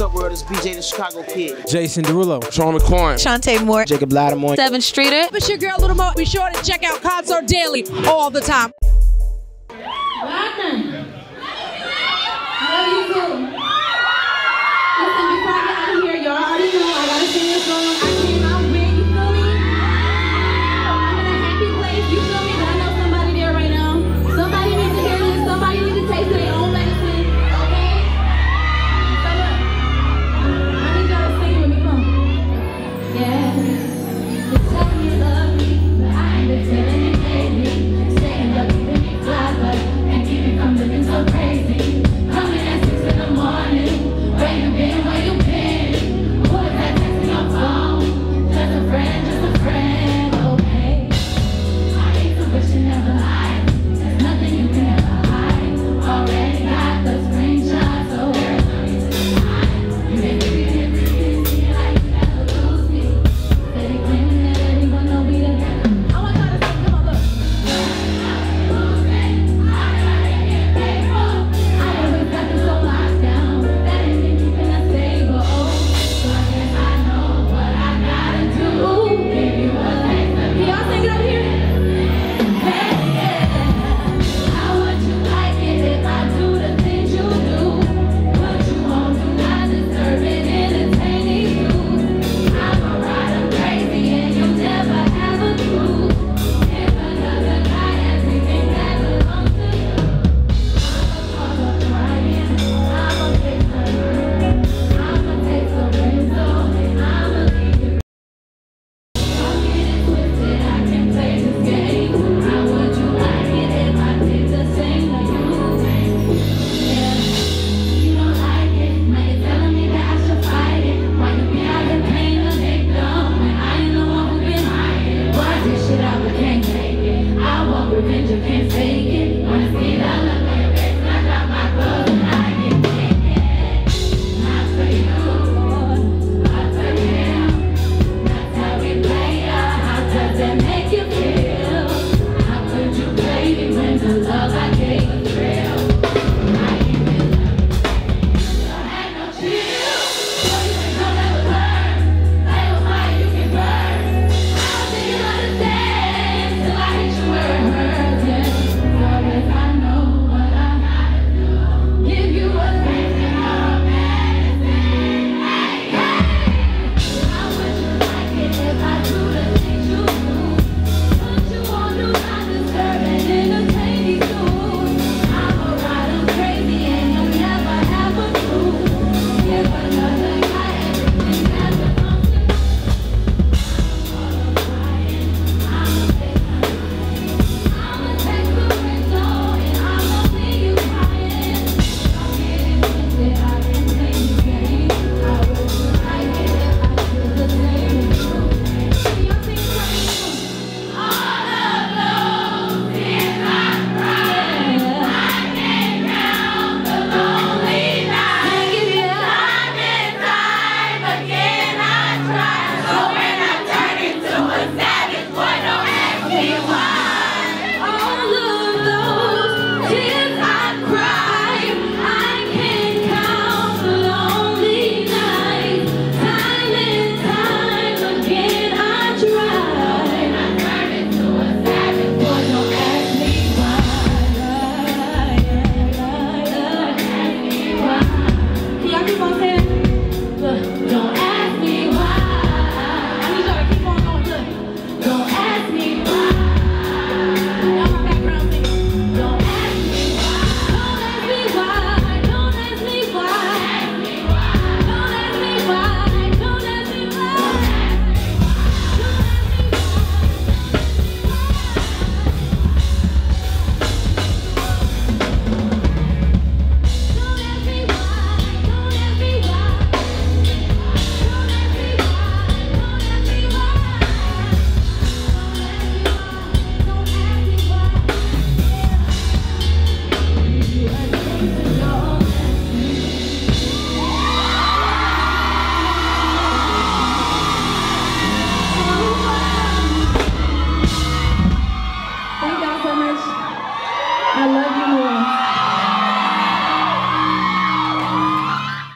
up, world? It's BJ the Chicago Kid. Jason Derulo. Sean McCoy. Shantae Moore. Jacob Lattimore. 7th Streeter. It's your girl Little Mo. Be sure to check out Concert Daily all the time. Wagner. I love you too. Listen, before I get out of here, y'all already know I gotta sing this song. I can't